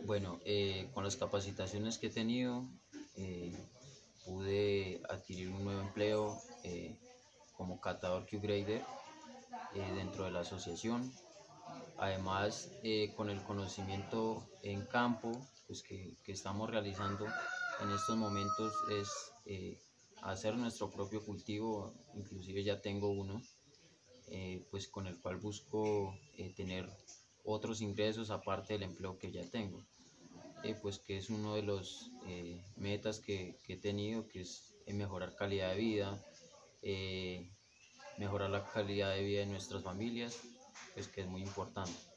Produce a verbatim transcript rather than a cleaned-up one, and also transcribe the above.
Bueno, eh, con las capacitaciones que he tenido, eh, pude adquirir un nuevo empleo eh, como catador Q-Grader eh, dentro de la asociación. Además, eh, con el conocimiento en campo pues, que, que estamos realizando en estos momentos es eh, hacer nuestro propio cultivo, inclusive ya tengo uno, eh, pues con el cual busco eh, tener otros ingresos aparte del empleo que ya tengo. Eh, pues que es uno de los eh, metas que, que, he tenido, que es eh, mejorar calidad de vida, eh, mejorar la calidad de vida de nuestras familias, pues que es muy importante.